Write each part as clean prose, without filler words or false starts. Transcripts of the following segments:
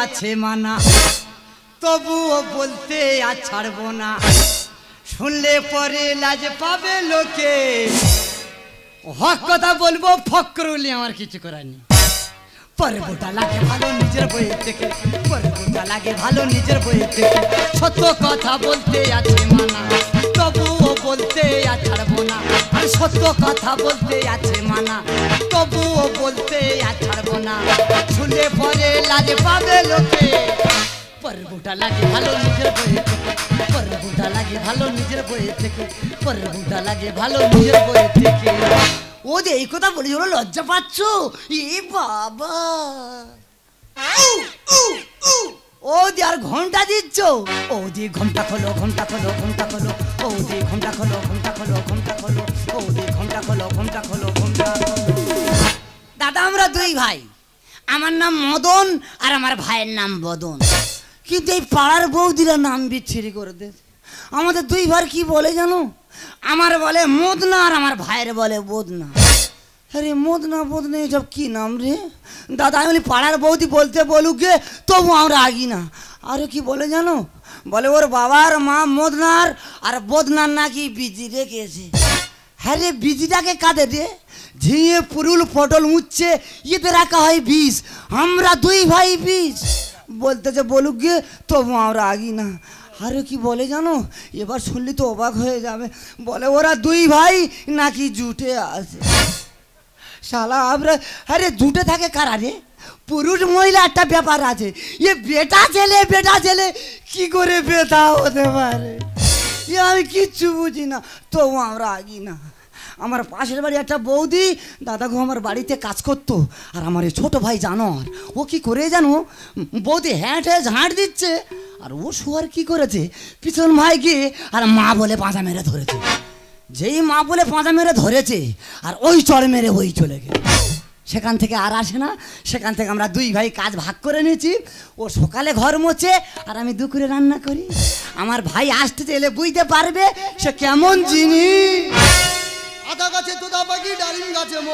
আছে মানা, তবুও বলতে আর ছাড়বো না। শুনলে পরে লাজ পাবে লোকে, হক কথা বলবো ফকরুলি আমার কিছু করার নেই। পর্বটা লাগে ভালো নিজের বইয়ের থেকে, পর্বটা লাগে ভালো নিজের বইয়ের থেকে। সত্য কথা বলতে আছে মানা, তবুও বলতে আর ছাড়বো না। আর সত্য কথা বলতে আছে মানা, তবুও বলতে আর ছাড়বো না। শুনলে পরে লাজ পাবে লোকে, পর্বটা লাগে ভালো নিজের বইয়ের থেকে, পর্বটা লাগে ভালো নিজের বইয়ের থেকে, পর্বটা লাগে ভালো নিজের বইয়ের থেকে। ও যে এই কথা বলি ওরা লজ্জা পাচ্ছ? এ বাবা, ও যে আর ঘন্টা দিচ্ছ? ও যে ঘন্টা খোলো, ঘন্টা খোলো, ঘন্টা খোলো, ও যে ঘন্টা খোলো, ঘন্টা খোলো, ঘন্টা খোলো, ও যে ঘন্টা খোলো, ঘন্টা খোলো, ঘন্টা খোলো। দাদা আমরা দুই ভাই, আমার নাম মদন আর আমার ভাইয়ের নাম বদন। কিন্তু এই পাড়ার বৌদিরা নাম বিচ্ছিরি করে দে। আমাদের দুই ভাই কি বলে জানো? আমার বলে মদনা আর আমার ভাইয়ের বলে বোদনা। আরে মদনা বোদনা এসব কি নাম রে দাদা? আমি বলি পাড়ার বৌদি বলতে বলুক গে, তবু আমরা আগি না। আরে কি বলে জানো? বলে ওর বাবার মা মদনার আর বোদনার নাকি বিজি রেখেছে। হ্যাঁ রে, বিজিটাকে কাঁদে রে? ঝিঙে পুরুল পটল মুচ্ছে ইয়েতে রাখা হয় বিষ, আমরা দুই ভাই বিষ বলতেছে বলুক গে, তবু আমরা আগি না। আরে কি বলে জানো? এবার শুনলি তো অবাক হয়ে যাবে। বলে ওরা দুই ভাই নাকি জুটে আছে। শালা আমরা, আরে জুটে থাকে কারা রে? পুরুষ মহিলা একটা ব্যাপার আছে, এ বেটা ছেলে কি করে বেটা হতে পারে এ আমি কিচ্ছু বুঝি না, তবু আমরা আগি না। আমার পাশের বাড়ি একটা বৌদি দাদাগো আমার বাড়িতে কাজ করতো, আর আমার এই ছোটো ভাই জানোয়ার ও কি করে জানো? বৌদি হ্যাঁ ঝাঁট দিচ্ছে আর ও শুয়ার কি করেছে, পিছন ভাই গিয়ে আর মা বলে পাঁজা মেরে ধরেছে। যেই মা বলে পাঁজা মেরে ধরেছে আর ওই চড় মেরে ওই চলে গেছে। সেখান থেকে আর আসে না। সেখান থেকে আমরা দুই ভাই কাজ ভাগ করে নিয়েছি। ও সকালে ঘর মোছে আর আমি দুপুরে রান্না করি। আমার ভাই আসতে এলে বুঝতে পারবে সে কেমন জিনিস। আদা গাছে তোদা পাখি ডালিম গাছে মো,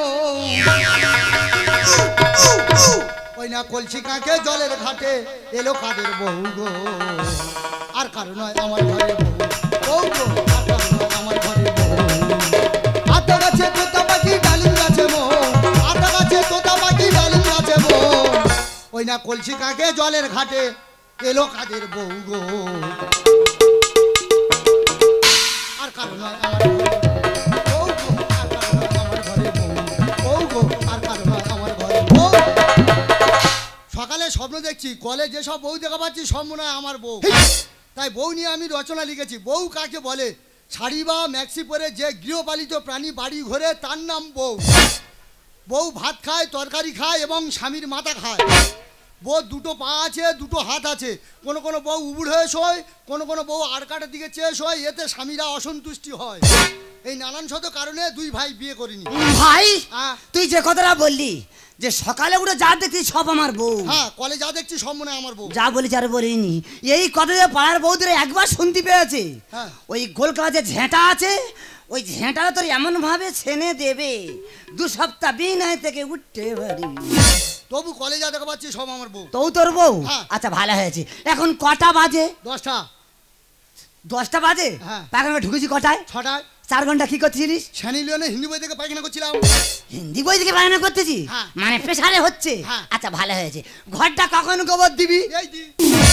ওই না কলসি কাঁকে জলের ঘাটে এলো কাদের বউ গো, আর কারো নয় আমার ঘরে বউ গো, আর কারো নয় আমার ঘরে বউ। আদা গাছে তোদা পাখি ডালিম গাছে মো, আদা গাছে তোদা পাখি ডালিম গাছে মো, ওই না কলসি কাঁকে জলের ঘাটে এলো কাদের বউ গো, আর কারো নয় আমার ঘরে। সকালে স্বপ্ন দেখছি কলে যেসব বউ দেখা পাচ্ছি সব মনে হয় আমার বউ। তাই বউ নিয়ে আমি রচনা লিখেছি। বউ কাকে বলে? শাড়ি বা ম্যাক্সি পরে যে গৃহপালিত প্রাণী বাড়ি ঘরে তার নাম বউ। বউ ভাত খায়, তরকারি খায় এবং স্বামীর মাথা খায়। বউ দুটো পা আছে, দুটো হাত আছে। কোনো কোনো বউ উবুড় হয়ে শোয়, কোনো কোনো বউ আড়কাটার দিকে চেয়ে শোয়, এতে স্বামীরা অসন্তুষ্টি হয়। এই নানান শত কারণে দুই ভাই বিয়ে করিনি। ভাই তুই যে কথাটা বললি যে সকালে উঠে যা দেখছি সব আমার বউ। হ্যাঁ, কলে যা দেখছি সব মনে আমার বউ। যা বলি আর বলিনি, এই কথা যে পাড়ার বউদের একবার শুনতে পেয়েছে। ওই গোলকা যে ঝেঁটা আছে, ওই ঝেঁটা তোর এমন ভাবে ছেনে দেবে 2 সপ্তাহ বিনায় থেকে উঠতে পারি। তবু কলে যা দেখা পাচ্ছি সব আমার বউ। তো তোর বউ? আচ্ছা ভালো হয়েছে। এখন কটা বাজে? 10টা। 10টা বাজে? পায়খানা ঢুকেছি কটায়? 6টায়। 4 ঘন্টা কি করছিলিস? শানিলিয়নে হিন্দি বই থেকে পায়খানা করছিলাম। হিন্দি বই থেকে পায়খানা করতেছি? মানে প্রেসারে হচ্ছে? আচ্ছা ভালো হয়েছে। ঘরটা কখন গোবর দিবি? এই দি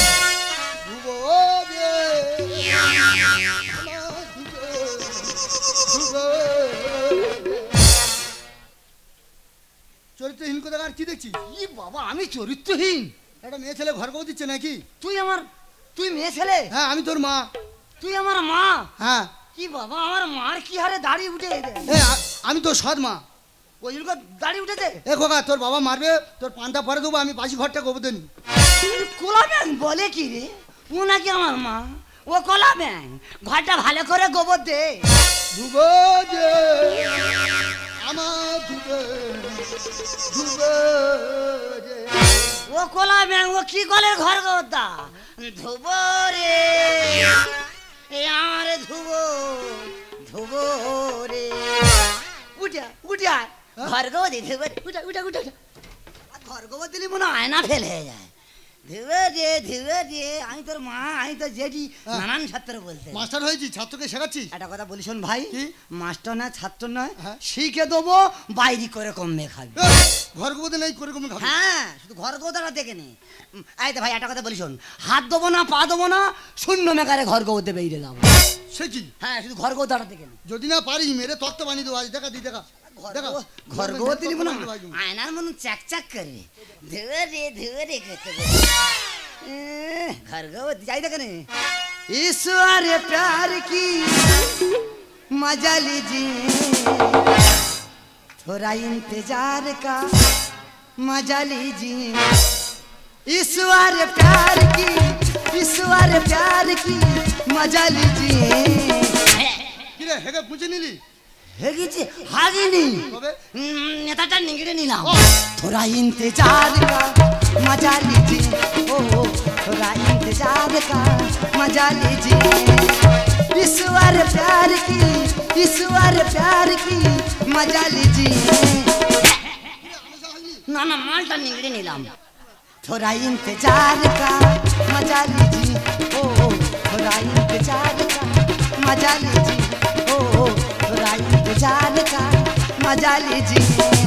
চরিত্রহীন কথা আর কি দেখছিস? ই বাবা, আমি চরিত্রহীন? একটা মেয়ে ছেলে ঘর বউ দিচ্ছে নাকি? তুই মেয়ে ছেলে? হ্যাঁ, আমি তোর মা। তুই আমার মা? হ্যাঁ। কি বাবা, আমার মার কি হারে দাড়ি উঠে? আমি তোর সৎ মা। ওই দাড়ি উঠেছে? এ খোকা, তোর বাবা মারবে, তোর পান্তা পরে দেবো, আমি বাসি ঘরটা গোবর দেনি। কোলা ব্যাং বলে কি রে? ও নাকি আমার মা? ও কোলা ব্যাং, ঘরটা ভালো করে গোবর দে। ধুবো দে আমার ধুবে ধুবে দে। ও কোলা ব্যাং, ও কি কলের ঘর গোবর দা? ধুবো রে আমার ধুবো রে। উঠা উঠা ঘর গোবর দিতে পারে। উঠা উঠা উঠা। ঘর গোবর দিলি মনে হয় আয়না ফেল হয়ে যায়। ধীরে রে আমি তোর মা আমি তো জেঠি হ্যাঁ। নানান ছাত্র বলতে মাস্টার হয়েছি ছাত্রকে শেখাচ্ছিস একটা কথা বলি শোন ভাই কি? মাস্টার নয় ছাত্র নয় হ্যাঁ। শিখে দেবো বাইরে করে কমে খাবি ঘর গোবতে নেই করে কমে খাবে হ্যাঁ শুধু ঘর গোদাটা দেখে নে এই তো ভাই একটা কথা বলি শোন হাত দেবো না পা দেবো না শূন্য মেকারে ঘর গোতে বেরিয়ে যাবো সে কি হ্যাঁ শুধু ঘর গোদাটা দেখে নে যদি না পারি মেরে তত্ত্ব বানিয়ে দেবো আজ দেখা দি দেখা দেখা ঘর গোতে নিব না আয়নার মন চাক চাক করে ধরে করতে घर गो जाई देखने ईश्वर प्यार की मजा लीजिए थोड़ा इंतजार का मजा लीजिए ईश्वर प्यार की मजा लीजिए কি রে হেগে পুঁছে নিলি হেগেছে হাগিনি তবে নেতাটা নিগড়ে নিলাম थोड़ा इंतजार का मजा लीजिए ओ थोड़ा इंतजार का मजा लीजिए ईश्वर प्यार की मजा लीजिए ना ना मालटा निगड़े नीलाम थोड़ा इंतजार का मजा लीजिए ओ थोड़ा इंतजार का मजा लीजिए ओ थोड़ा इंतजार का मजा लीजिए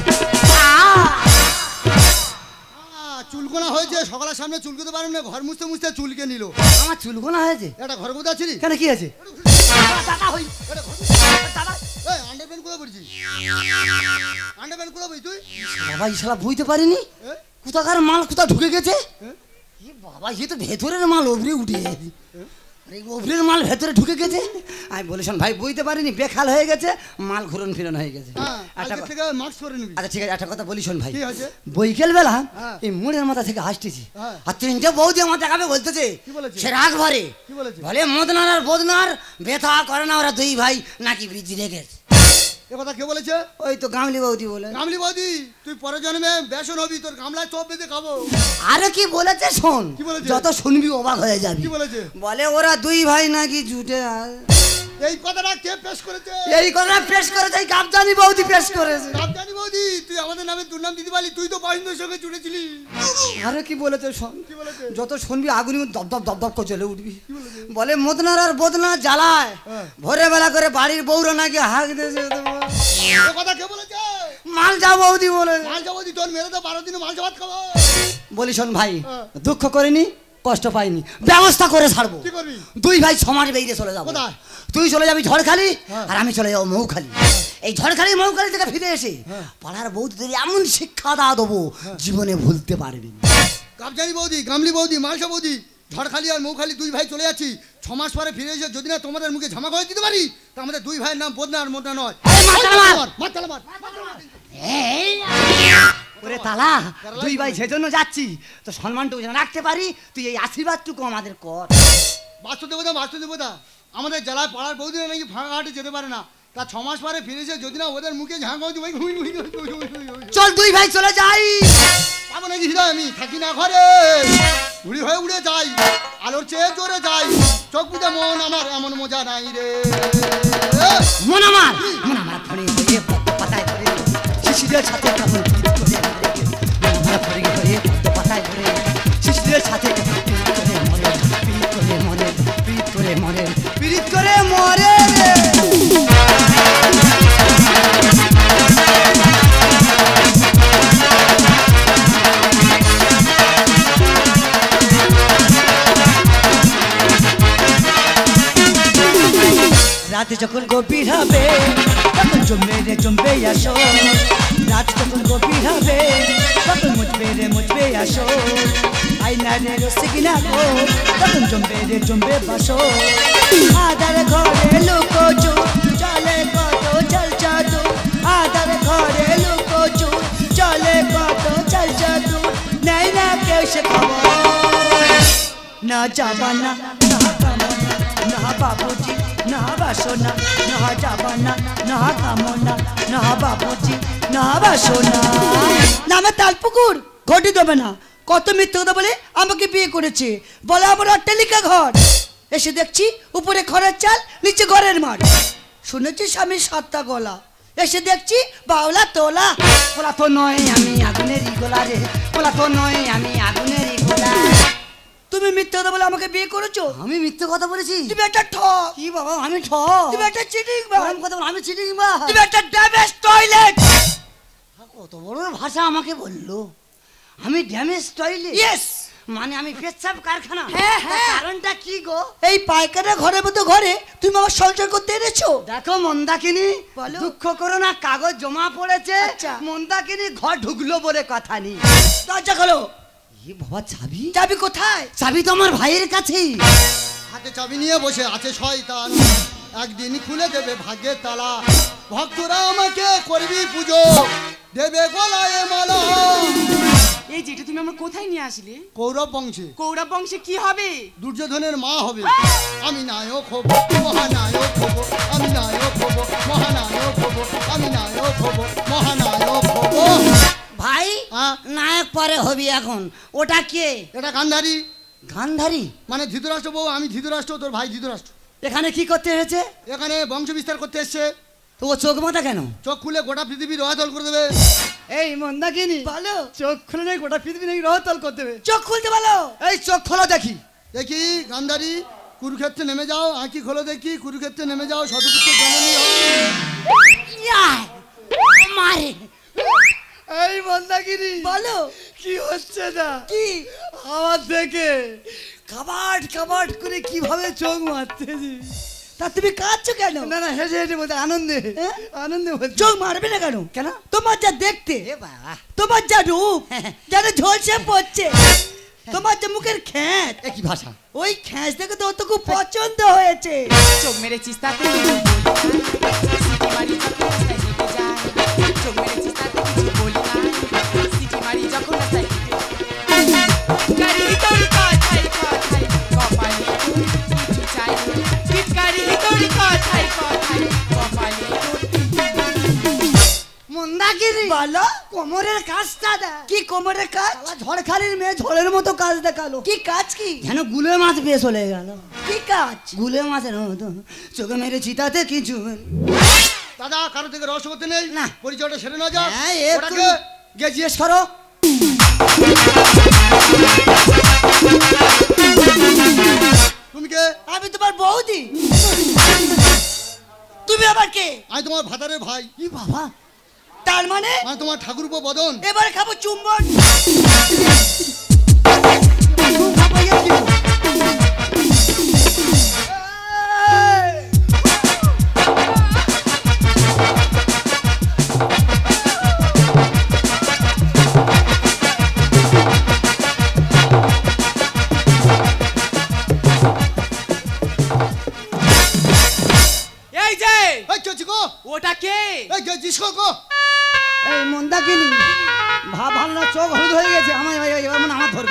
চুলকোনা হয়েছে সকালের সামনে চুলকোতে পারবেন না ঘর মুছতে মুছতে চুলকে নিল আমার চুলকোনা হয়েছে এটা ঘর কোথা ছিলি কেন কি আছে আন্ডারপ্যান্ট কোথা পড়ছিস আন্ডারপ্যান্ট কোথা পড়ি তুই বাবা ইশালা বুঝতে পারিনি কোথাকার মাল কোথা ঢুকে গেছে এ বাবা এ তো ভেতরের মাল ওভরে উঠে ওভরের মাল ভেতরে ঢুকে গেছে আমি বলেছেন ভাই বুঝতে পারিনি বেখাল হয়ে গেছে মাল ঘুরন ফিরন হয়ে গেছে আজকে থেকে মাস্ক পরে নিবি আচ্ছা ঠিক আছে একটা কথা বলি শোন ভাই কি হয়েছে বৈকাল বেলা হ্যাঁ। এই মুড়ের মাথা থেকে হাসতেছি হ্যাঁ। আর তিনটে বৌদি আমার দেখাবে বলতেছে কি বলেছে? সে রাগ ভরে কি বলেছে? বলে মদনার আর বদনার ব্যথা করে না ওরা দুই ভাই নাকি বৃদ্ধি রেখেছে এ কথা কে বলেছে ওই তো গামলি বৌদি বলে গামলি বৌদি তুই পরের জন্মে বেসন হবি তোর গামলায় চপ বেঁধে খাবো আরে কি বলেছে শোন কি বলেছে? যত শুনবি অবাক হয়ে যাবি কি বলেছে বলে ওরা দুই ভাই নাকি জুটে এই কথাটা কে পেশ করেছে এই কথা পেশ করেছে এই গাবজানি বৌদি পেশ করেছে জানি বৌদি তুই আমাদের নামে দুর্নাম দিতে পারলি তুই তো বাহিনীর সঙ্গে জুড়েছিলি আরে কি বলেছে শোন কি বলেছে যত শুনবি আগুনি দপ দপ দপ দপ করে জ্বলে উঠবি কি বলেছে? বলে মদনার আর বদনার জ্বালায় হ্যাঁ। ভোরে বেলা করে বাড়ির বউরা নাকি হাঁক দিয়েছে এ কথা কে বলেছে মাল যা বৌদি বলে মাল যাবো দি তোর মেরে তো 12 দিনে মাল ভাত খাবো বলি শোন ভাই হ্যাঁ। দুঃখ করিনি কষ্ট পাইনি ব্যবস্থা করে ছাড়বো কি করবি দুই ভাই সমাজ বেরিয়ে চলে যাবো কোথায়? তুই চলে যাবি ঝড়খালি হ্যাঁ। আর আমি চলে যাবো মৌখালি এই ঝড়খালি মৌখালি থেকে ফিরে এসে হ্যাঁ। পাড়ার বৌদিদের এমন শিক্ষা দেবো জীবনে ভুলতে পারবি না। গাবজানি বৌদি গামলি বৌদি মালসা বৌদি ঝড়খালি আর মৌখালি দুই ভাই চলে যাচ্ছি 6 মাস পরে ফিরে এসে যদি না তোমাদের মুখে ঝামা করে দিতে পারি তা আমাদের দুই ভাইয়ের নাম বদনা আর মদনা নয় এই মার তালা মার। মার তালা মার। ওরে তালা দুই ভাই সেজন্য যাচ্ছি তো সম্মানটুকু যেন রাখতে পারি তুই এই আশীর্বাদটুকু আমাদের কর। বাস্তু দেবতা আমাদের জেলায় পাড়ার বৌদিরা নাকি ফাঁকা ঘাটে যেতে পারে না তা 6 মাস পরে ফিরে এসে যদি না ওদের মুখে ঝাঁকা দিই চল দুই ভাই চলে যাই পাবো নাকি হৃদয় আমি থাকি না ঘরে ঘুড়ি হয়ে উড়ে যাই আলোর চেয়ে জোরে যাই চোখ বুঝে মন আমার এমন মজা নাই রে মন আমার ফড়ে হয়ে পাতায় ধরে শিশিরের সাথে কেমন পিট করে মরে মন আমার ফড়ে হয়ে পাতায় ধরে শিশিরের সাথে কেমন পিট করে মরে পিট করে মরে পিট করে মরে পিট করে মরে রাতে যখন গভীর হবে তখন জমবে আসো রাত যখন গভীর হবে তখন মুচবে আসো আইনা রে রসিকিনা গো তখন জমবে বাসো আদার ঘরে লুকো চুপ চলে কত চল জাদু আদার ঘরে লুকো চুপ চলে কত চল জাদু নাই না কেউ সে খবর না যাবানা না কামনা না বাবুজি না বাসনা না যাবানা না কামনা না বাবুজি না বাসনা নামে তালপুকুর ঘটি দেবে না কত মিথ্যে কথা বলে আমাকে বিয়ে করেছে বলে আমার অট্টালিকা ঘর এসে দেখছি উপরে খড়ের চাল নিচে ঘরের মাঠ শুনেছি স্বামীর 7টা গলা এসে দেখছি বাউলা তোলা পোলা তো নয় আমি আগুনেরই গোলা রে পোলা তো নয় আমি আগুনেরই গোলা তুমি মিথ্যে কথা বলে আমাকে বিয়ে করেছো। আমি মিথ্যে কথা বলেছি? তুমি একটা ঠক। কি বাবা আমি ঠক? তুমি একটা চিটিং ম্যান। কথা বল, আমি চিটিং বা? তুমি একটা ড্যামেজ টয়লেট। কত বড় ভাষা আমাকে বললো, আমি ড্যামেজ টয়লেট? ইয়েস। মানে আমি পেচ্ছাপ কারখানা? হ্যাঁ, হ্যাঁ। কারণটা কি গো? এই পায়খানা ঘরের মতো ঘরে তুমি আমার সংসার করতে এনেছো। দেখো মন্দাকিনী, বলো। দুঃখ করো না, কাগজ জমা পড়েছে। আচ্ছা। মন্দাকিনী ঘর ঢুকলো বলে কথা নেই। দরজা খোলো। এ বাবা, চাবি? চাবি কোথায়? চাবি তো আমার ভাইয়ের কাছেই। হাতে চাবি নিয়ে বসে আছে শয়তান, একদিন খুলে দেবে ভাগ্যের তালা। ভক্তরা আমাকে করবি পুজো, দেবে গলায় মালা। এই যেটা তুমি আমার কোথায় নিয়ে আসলে? কৌরব বংশে। কৌরব বংশে কি হবে? দুর্যোধনের মা হবে। আমি নায়ক হব, মহানায়ক হব, আমি নায়ক হব, মহানায়ক হব, আমি নায়ক হব, মহানায়ক হব। ভাই হ্যাঁ? নায়ক পরে হবি এখন। ওটা কে? এটা গান্ধারী। গান্ধারী? মানে ধৃতরাষ্ট্র বউ, আমি ধৃতরাষ্ট্র, তোর ভাই ধৃতরাষ্ট্র। এখানে কি করতে এসেছে? এখানে বংশ বিস্তার করতে এসছে। তো ও চোখ বাঁধা কেন? চোখ খুলে গোটা পৃথিবী রহাতল করে দেবে। এই মন্দাকিনী বলো। চোখ খুলে নেই, গোটা পৃথিবী নেই রহাতল করে দেবে। চোখ খুলতে বলো। এই চোখ খোলো দেখি। দেখি গান্ধারী, কুরুক্ষেত্রে নেমে যাও। আঁকি খোলো দেখি, কুরুক্ষেত্রে নেমে যাও। শতপুত্র জননী হও। মারে। এই মন্দাকিনী বলো কি হচ্ছে না? কি? আমার থেকে কাবাট কাবাট করে কিভাবে চোখ মারতেছি। তা তুমি কাঁদছো কেন? না না, হেসে হেসে বলতে, আনন্দে হ্যাঁ? আনন্দে বলছি। চোখ মারবে না কেন? কেন? তোমার যা দেখতে, এ বাবা, তোমার যা রূপ, যেন ঝলসে পড়ছে। তোমার যে মুখের খ্যাঁচ, এ কি ভাষা? ওই খ্যাঁচ দেখে তো ওর তো খুব পছন্দ হয়েছে। চোখ মেরেছিস তাতে কিছু বলি না, সিটি মারি যখন রাস্তায় হেঁটে যায়। চোখ মেরেছিস তাতে কিছু বলি না, সিটি মারি যখন রাস্তায় হেঁটে যায়। গাড়ি তোর কথাই কথাই কপালে তোর কিছু চাই, গাড়ি তোর কথাই কথাই কপালে তোর। মন্দাকিনী বলো। কোমরের কাজটা দেখ। কি কোমরের কাজ? ঝড়খালির মেয়ে ঝড়ের মতো কাজ দেখালো। কি কাজ? কি যেন গুলে মাছ পেয়ে চলে গেল। কি কাজ? গুলে মাছের মতো চোখে মেরে চিতাতে কিছু। দাদা, কারো থেকে রহস্য করতে নেই না। পরিচয়টা সেরে না যাক। হ্যাঁ, ওটাকে গিয়ে জিজ্ঞেস করো। তুমি কে? আমি তোমার বৌদি। তুমি আবার কে? আমি তোমার ভাতারের ভাই। কি বাবা, তার মানে মানে তোমার ঠাকুরপো বদন। এবারে খাবো চুম্বন। এই যে এই কে চিকো? ওটা কে? এই কে জিসকো গো? এই মন্দাকিনী, ভাব ভালো না, চোখ হলুদ হয়ে গেছে। আমার ধরবে।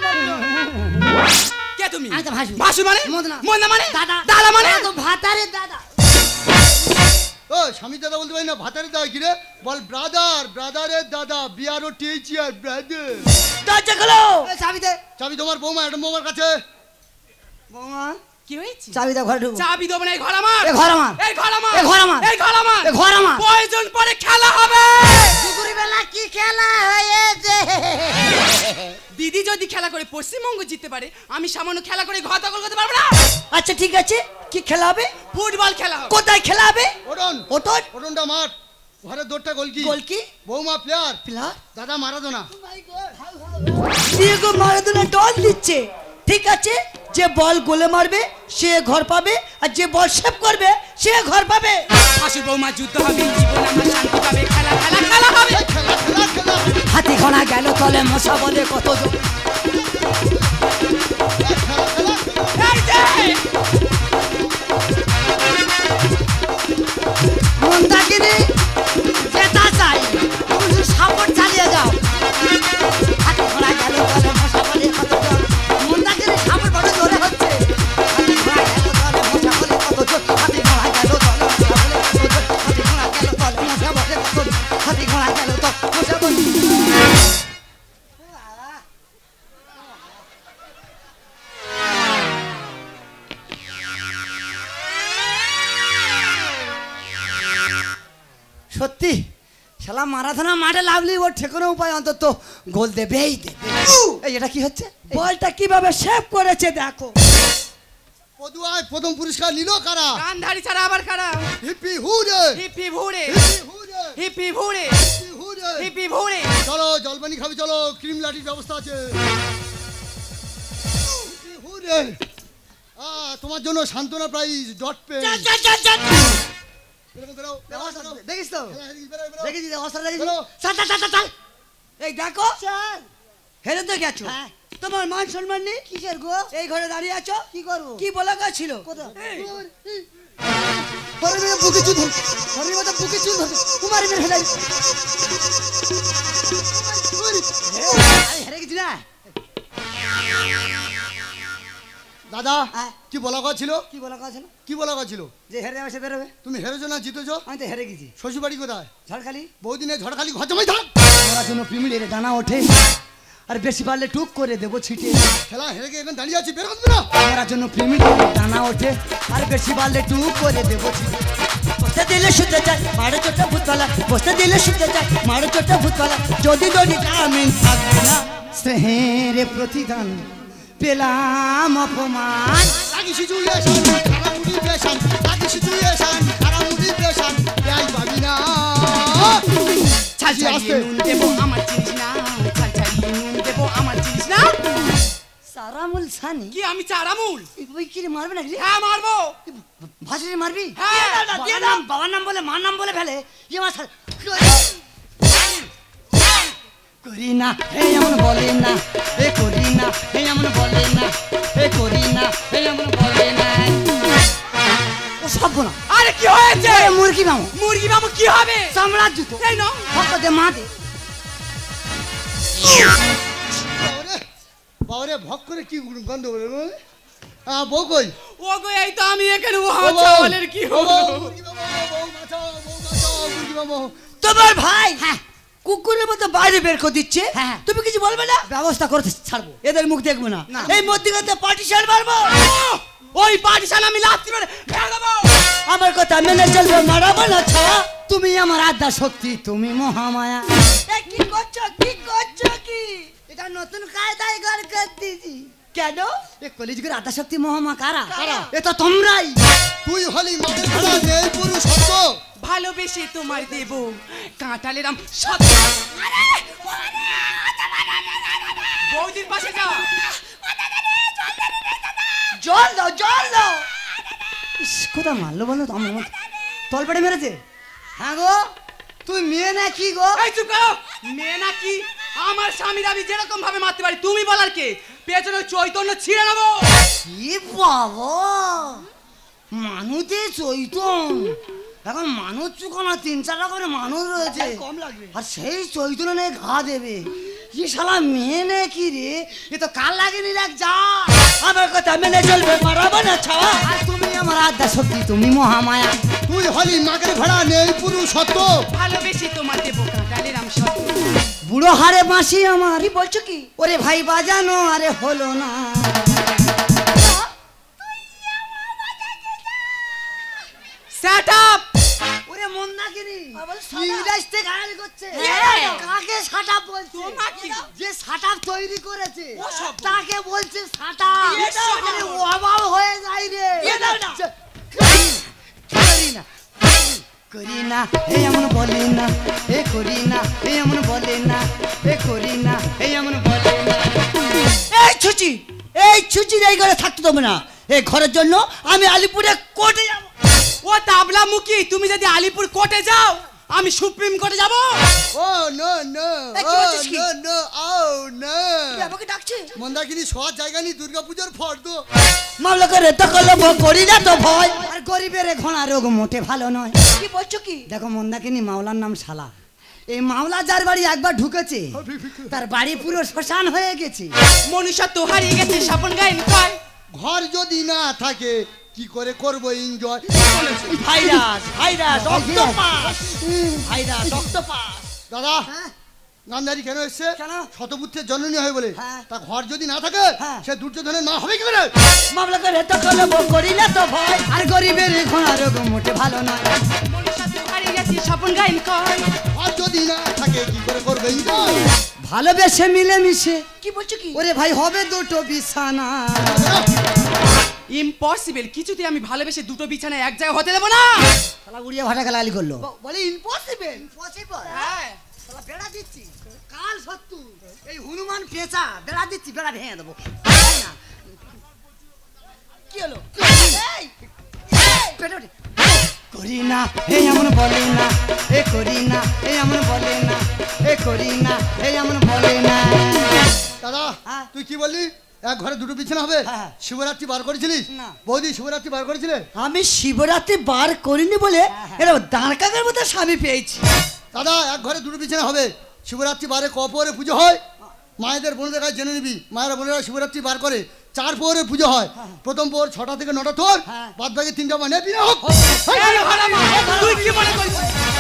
কে তুমি? আমি তো ভাসু। ভাসু মানে? মদনা। মদনা মানে? দাদা। দাদা মানে? তো ভাতারে দাদা। ও স্বামী দাদা বলতে পারি না, ভাতারের দাদা কি রে? বল ব্রাদার, ব্রাদারের দাদা, বিআরও টিচার ব্রাদার। দরজা খোলো। চাবি দে। চাবি তোমার বৌমা, একটা বৌমার কাছে। বৌমা, কি হয়েছে? চাবি দাও, ঘরে ঢুকো। চাবি দেবো না, এই ঘর আমার। এ ঘর আমার। এই ঘর আমার। এ ঘর আমার। এই ঘর আমার। এ ঘর আমার। প্রয়োজন পরে খেলা হবে। দুপুরবেলা কি খেলা হয়েছে? দিদি যদি খেলা করে পশ্চিমবঙ্গ জিততে পারে, আমি সামান্য খেলা করে ঘর দখল করতে পারবো না। আচ্ছা ঠিক আছে, কি খেলা হবে? ফুটবল খেলা হবে। কোথায় খেলা হবে? ওটন ওটন। ওটনটা মাঠ, ঘরের দৌড়টা গোলকি। গোলকি? বৌমা প্লেয়ার, প্লেয়ার? দাদা মারাদোনা। ডিয়েগো মারাদোনা ডল দিচ্ছে। ঠিক আছে, যে বল গোলে মারবে সে ঘর পাবে, আর যে বল সেভ করবে সে ঘর পাবে। শাশুড় বৌমা যুদ্ধ হবে, জীবন আমার শান্তি পাবে। খেলা খেলা খেলা হবে। খেলা খেলা খেলা। হাতি ঘোড়া গেল তলে, মশা বলে কতজন। এই যে মন্দাকিনী, জেতা চাই, তুমি সাপোর্ট চালিয়ে যাও। হাতি ঘোড়া গেল তলে, মশা বলে কতজন। মন্দাকিনী সাপোর্ট বড় জোরে হচ্ছে। হাতি ঘোড়া গেল তলে, মশা বলে কতজন। হাতি ঘোড়া গেল তলে, মশা বলে কতজন। হাতি ঘোড়া গেল তলে, মশা বলে কতজন। হাতি ঘোড়া গেল তলে, মশা বলে। সত্যি শালা মারাথনা মাঠে লাভলি ওর ঠেকানো উপায় অন্তত গোল দেবেই দেবে। এই এটা কি হচ্ছে? বলটা কিভাবে সেভ করেছে দেখো। পদুয়ায় প্রথম পুরস্কার নিল কারা? গান্ধারী ছাড়া আবার কারা? হিপি হুরে হিপি ভুড়ে হিপি হুরে হিপি ভুড়ে হিপি হুরে। হিপি ভুড়ে। চলো জলপানি খাবি, চলো ক্রিম লাঠির ব্যবস্থা আছে। Hip hurray. তোমার জন্য সান্ত্বনা প্রাইজ ডট পেন। দেখিস তো, দেখিস অবস্থা দেখিস। বেরো। চল চল চল চল। এই দেখো স্যার হেরে তো গেছো। হ্যাঁ তোমার মান সম্মান নেই কিসের গো? এই ঘরে দাঁড়িয়ে আছো, কি করবো? কি বলা গেছিল? কোথায়? বুকে চুল ধরে, ঘরের মতো বুকে চুল ধরে, কুমারী মেরে ফেলাই। আরে হেরে গেছি না। দাদা হ্যাঁ। কি বলা কথা ছিল? কি বলা কথা ছিল? কি বলা কথা ছিল? যে হেরে যাবে সে বেরোবে। তুমি হেরেছো না জিতেছো? আমি তো হেরে গেছি। শ্বশুরবাড়ি কোথায়? ঝড়খালি। বহুদিনে ঝড়খালি ঘর জমাই থাক। ওরা জন্য পিমিড়ের ডানা ওঠে, আর বেশি পারলে টুক করে দেবো ছিটে। খেলা হেরে গিয়ে এখানে দাঁড়িয়ে আছি, বের করবি না? ওরা জন্য পিমিড়ের ডানা ওঠে, আর বেশি পারলে টুক করে দেবো ছিটে। বসতে দিলে শুতে যায় মারো চোটা ভূতলা, বসতে দিলে শুতে যায় মারো চোটা ভূতলা। যদি যদি জামিন থাকবে না, স্নেহের প্রতিদান পেলাম অপমান। লাগি সিচুয়েশন খারাপ মোটিভেশন, লাগি সিচুয়েশন খারাপ মোটিভেশন, এই পাবি না। ছাল ছাড়িয়ে নুন দেবো আমার চিনিস না, ছাল ছাড়িয়ে নুন দেবো আমার চিনিস না। সারামুল সানি কি আমি চারামুল? ওই কি রে মারবে নাকি? হ্যাঁ মারবো। ভাসুরে মারবি? হ্যাঁ। বাবার নাম বলে মার নাম বলে ফেলে। ইয়ে আমার করি না এই এমন বলে না, এ করি না এই এমন বলে না, এ করি না এই এমন বলে না। ও সব না। আরে কি হয়েছে? মুরগি মামু, মুরগি মামু কি হবে? চামড়ার জুতো। এই নাও। ভক্ত দে মা দে। বাবারে বাবারে ভক করে কি গন্ধ বলে বউ কই? ও গো এই তো আমি এখানে। ও ও বউ, চাওয়ালের কি ও বউ, হলো? মুরগি মামা, বউ বাঁচাও, বউ বাঁচাও, মুরগি মামা। তোমার ভাই হ্যাঁ কুকুরের মতো বাইরে বের করে দিচ্ছে। হ্যাঁ। তুমি কিছু বলবে না? ব্যবস্থা করতে ছাড়বো, এদের মুখ দেখবো না। না। এই মধ্যিখানে পার্টিশন মারবো। ওই পাটিশান আমি লাথি মেরে ভেঙে দেবো। আমার কথা মেনে চলবে, মারাবো না ছাড়া। তুমি আমার আদ্যা শক্তি, তুমি মহামায়া। কি করছো কি করছো কি? এটা নতুন কায়দায় ঘর করে দিয়েছি। কেন? এ কলিযুগের আদ্যা শক্তি মহামা কারা? কারা? এ তো তোমরাই। তুই হলি মাদের ভেড়া নেই পুরুষত্ব। ভালোবেসে তোমার দেব কাঁঠালের আম সত। বৌদির পাশে যা। জল দাও জল দাও। ইস, কোথা মারলো বলো তো? আমার তলপেটে মেরেছে। হ্যাঁ গো, তুই মেয়ে না কি গো? এই চুপ করো। মেয়ে নাকি? আমার স্বামীর আমি যেরকম ভাবে মারতে পারি তুমি বলার কে? পেছনে চৈতন্য ছিঁড়ে নেবো। কি বাবা, মানুষে চৈতন। এখন মানুষ চুকানো 3-4টা করে মানুষ রয়েছে, কম লাগবে। আর সেই চৈতন্য নিয়ে ঘা দেবে। কি শালা মেয়ে নে কি রে? এ তো কাল লাগেনি দেখ যা। আমার কথা মেনে চলবে, মারাবো না ছাড়া। আর তুমি আমার আদ্যা শক্তি, তুমি মহামায়া। তুই হলি মাদের ভেড়া নেই পুরুষত্ব। ভালোবেসে তোমার দেব কাঁঠালের আম সত। বুড়ো হারে বাঁশি আমার। কি বলছো কি? ওরে ভাই বাজানো আরে হলো না। Set up. ওরে মন্দাকিনী, আবার ইংরেজ থেকে গালি করছে। হ্যাঁ। কাকে শাটাপ বলছে? তোমাকে। যে শাটাপ তৈরি করেছে ও সব। তাকে বলছে শাটাপ। দিয়ে দাও না। আরে অভাব হয়ে যায় রে। দিয়ে দাও না। করি না, করি না এই এমন বলে না, এ করি না এই এমন বলে না, এ করি না এই এমন বলে না। এই ছুচি, এই ছুচির এই ঘরে থাকতে দেবো না। এই ঘরের জন্য আমি আলিপুরে কোর্টে যাবো। ও তাবলা মুখী, তুমি যদি আলিপুর কোর্টে যাও আমি সুপ্রিম কোর্টে যাব। ও নো নো, এই কি ও বলছিস কি? No no, oh no. কি আমাকে ডাকছে? মন্দাকিনী শোয়ার জায়গা নেই, দুর্গাপূজার ফর্দ। মামলা করে দখল করি না তো ভয়। আর গরিবের এ ঘোড়া রোগ মোটে ভালো নয়। কি বলছো কি? দেখো মন্দাকিনী, মাওলার নাম শালা। এই মাওলা যার বাড়ি একবার ঢুকেছে তার বাড়ি পুরো শ্মশান হয়ে গেছে। মনুষ্যত্ব হারিয়ে গেছে, স্বপন গায়েন কয়। ঘর যদি না থাকে কি করে করবো enjoy? Virus virus octopus, virus octopus. দাদা হ্যাঁ? গান্ধারী কেন এসছে? কেন? শতপুত্রের জননী হয় বলে। হ্যাঁ। তা ঘর যদি না থাকে হ্যাঁ। সে দুর্যোধনের মা হবে কি করে? মামলা করে দখল করি না তো ভয়। আর গরিবের এ ঘোড়া রোগ মোটে ভালো নয়। মনুষ্যত্ব হারিয়ে গেছে, কি স্বপন গাইন কয় আর যদি না থাকে কি করে করবে enjoy? ভালোবেসে মিলেমিশে কি বলছো কি ওরে ভাই হবে দুটো বিছানা ইম্পসিবল কিছুতে আমি ভালোবেসে দুটো বিছানায় এক জায়গায় হতে দেব না শালা উড়িয়ে ভাটা খেলালি করলো বলে ইম্পসিবল ইম্পসিবল হ্যাঁ শালা বেড়া দিচ্ছি কাল সত্তু এই হনুমান পেঁচা বেড়া দিচ্ছি বেড়া ভেঙে দেবো না কি হলো এই পেটে ওঠে। করি না এই এমন বলে না এ করি না এই এমন বলে না এ করি না এই এমন বলে না দাদা হ্যাঁ। তুই কি বললি এক ঘরে দুটো বিছানা হবে হ্যাঁ। শিবরাত্রি বার করেছিলিস না। বৌদি শিবরাত্রি বার করেছিলে আমি শিবরাত্রি বার করিনি বলে এরা দাঁড় কাকার মতো স্বামী পেয়েছি দাদা এক ঘরে দুটো বিছানা হবে শিবরাত্রি বারে ক পরে পুজো হয় মায়েদের বোনদের কাছে জেনে নিবি মায়েরা বোনেরা শিবরাত্রি বার করে 4 প্রহরে পুজো হয় প্রথম প্রহর 6টা থেকে 9টা তোর হ্যাঁ। বাদ বাকি 3টা মানে বিনা হোক এই ভালো মা, তুই কি মনে করিস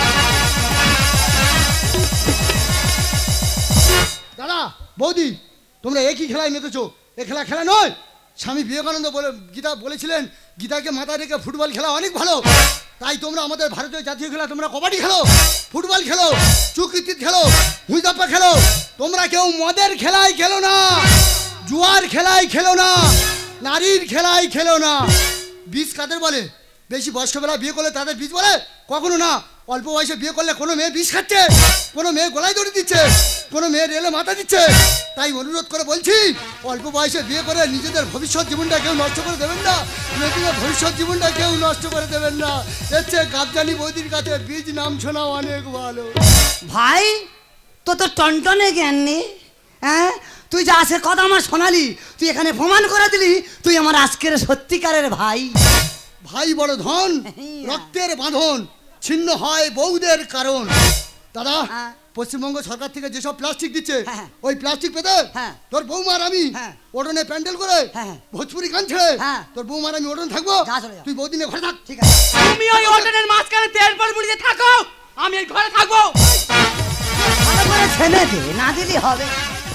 দাদা বৌদি তোমরা একই খেলায় মেতেছো এ খেলা খেলা নয় স্বামী বিবেকানন্দ বলে গীতা বলেছিলেন গীতাকে মাথায় রেখে ফুটবল খেলা অনেক ভালো তাই তোমরা আমাদের ভারতীয় জাতীয় খেলা তোমরা কবাডি খেলো ফুটবল খেলো চুকিতিত খেলো হুইদাপ্পা খেলো তোমরা কেউ মদের খেলায় খেলো না জুয়ার খেলায় খেলো না নারীর খেলায় খেলো না বীজ কাদের বলে বেশি বয়স্কবেলা বিয়ে করলে তাদের বীজ বলে কখনো না অল্প বয়সে বিয়ে করলে কোনো মেয়ে বিষ খাচ্ছে কোনো মেয়ে গলায় দড়ি দিচ্ছে কোনো মেয়ে রেলে মাথা দিচ্ছে তাই অনুরোধ করে বলছি অল্প বয়সে বিয়ে করে নিজেদের ভবিষ্যৎ জীবনটা কেউ নষ্ট করে দেবেন না নিজেদের ভবিষ্যৎ জীবনটা কেউ নষ্ট করে দেবেন না এর চেয়ে গাবজানি বৌদির কাছে বীজ নাম শোনা অনেক ভালো ভাই তো তো টনটনে জ্ঞান নেই হ্যাঁ তুই যা আজকের কথা আমার শোনালি তুই এখানে প্রমাণ করে দিলি তুই আমার আজকের সত্যিকারের ভাই ভাই বড় ধন রক্তের বাঁধন ছিন্ন হয় বৌদের কারণ দাদা হ্যাঁ। পশ্চিমবঙ্গ সরকার থেকে যেসব প্লাস্টিক দিচ্ছে হ্যাঁ। ওই প্লাস্টিক পেতে হ্যাঁ। তোর বৌমার আমি হ্যাঁ। ওটনে প্যান্ডেল করে হ্যাঁ। ভোজপুরি গান ছেড়ে হ্যাঁ। তোর বৌমার আমি ওটনে থাকবো যা চলে যা। তুই বৌদিনে ঘরে থাক ঠিক আছে তুমি ওই হোটেলের মাঝখানে তেল পর মুড়িয়ে থাকো আমি এই ঘরে থাকবো ভালো করে ছেলে দে না দিলি হবে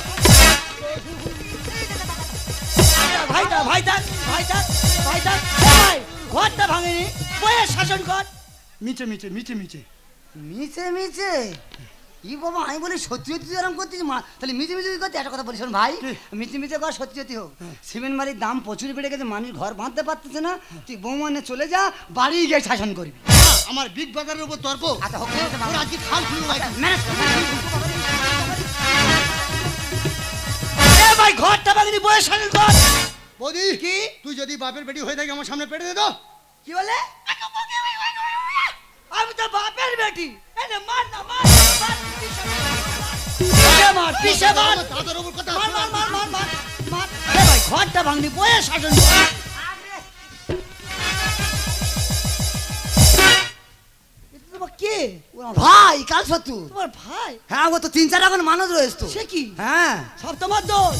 ভাইটা ভাইটা ভাইটা ভাইটা ভাই ঘরটা ভাঙেনি বয়ে শাসন কর মিছে মিছে মিছে মিছে মিছে মিছে ই বাবা আমি বলি সত্যি সত্যি এরকম করতেছি মা তাহলে মিছে মিছে করতে একটা কথা বলি শোন ভাই মিছে মিছে কর সত্যি সত্যি হোক সিমেন্ট বাড়ির দাম প্রচুর বেড়ে গেছে মানুষ ঘর বাঁধতে পারতেছে না তুই বৌমানে চলে যা বাড়ি গিয়ে শাসন করবি আমার বিগ বাজারের উপর তর্ক আচ্ছা হোক তোর আজকে খাল খুলে ম্যানেজ এ ভাই ঘরটা ভাঙেনি বয়ে শাসন কর বৌদি কি? তুই যদি বাপের বেটি হয়ে থাকে আমার সামনে পেটে দে তো কি বলে আমি তো বাপের বেটি এনে মার না মার মার পিছে মার পিছে মার দাদার উপর কথা মার মার মার মার মার মার এ ভাই ঘরটা ভাঙনি বয়ে শাসন কর কে ভাই কাল সত্তু তোমার ভাই হ্যাঁ ও তো 3-4 এখন মানুষ রয়েছে তো সে কি হ্যাঁ সব তোমার দোষ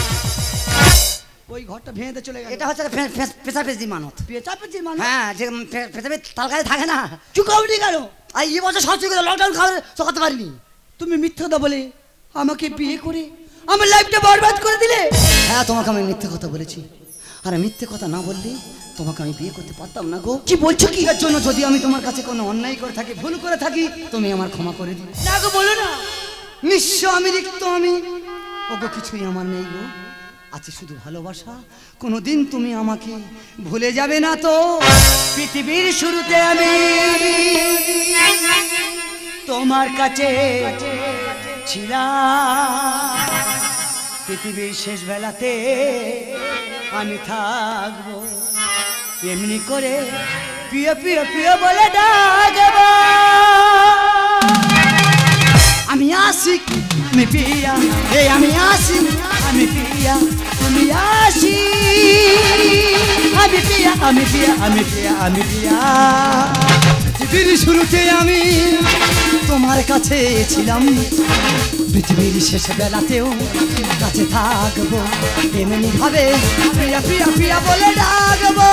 ওই ঘরটা ভেঙে চলে গেল এটা হচ্ছে পেশা পেশি মানত পেশা পেশি মানত হ্যাঁ যে পেশা পেশি তালকায় থাকে না চুকাউনি কেন আর এই বছর সব চুকে লকডাউন খাওয়া চকাতে পারিনি তুমি মিথ্যা কথা বলে আমাকে বিয়ে করে আমার লাইফটা বরবাদ করে দিলে হ্যাঁ তোমাকে আমি মিথ্যে কথা বলেছি আর মিথ্যে কথা না বললে তোমাকে আমি বিয়ে করতে পারতাম না গো কি বলছো কি এর জন্য যদি আমি তোমার কাছে কোনো অন্যায় করে থাকি ভুল করে থাকি তুমি আমার ক্ষমা করে দিবে না গো বলো না নিঃস্ব আমি রিক্ত আমি ওগো কিছুই আমার নেই গো আছে শুধু ভালোবাসা কোনোদিন তুমি আমাকে ভুলে যাবে না তো পৃথিবীর শুরুতে আমি তোমার কাছে ছিলাম পৃথিবীর শেষ বেলাতে আমি থাকবো এমনি করে প্রিয় প্রিয় প্রিয় বলে ডাকবো আমি আশিক আমি পিয়া হে আমি আশিক আমি পিয়া তুমি আসি আমি পিয়া আমি পিয়া আমি পিয়া আমি পিয়া পৃথিবীর শুরুতে আমি তোমার কাছে ছিলাম পৃথিবীর শেষ বেলাতেও কাছে থাকবো এমনি ভাবে প্রিয়া প্রিয়া প্রিয়া বলে ডাকবো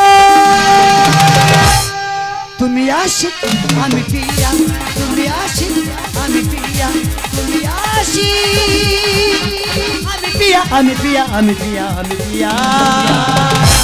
তুমি আসি আমি পিয়া তুমি আসি আমি পিয়া তুমি আসি আমি পিয়া আমি পিয়া আমি পিয়া আমি পিয়া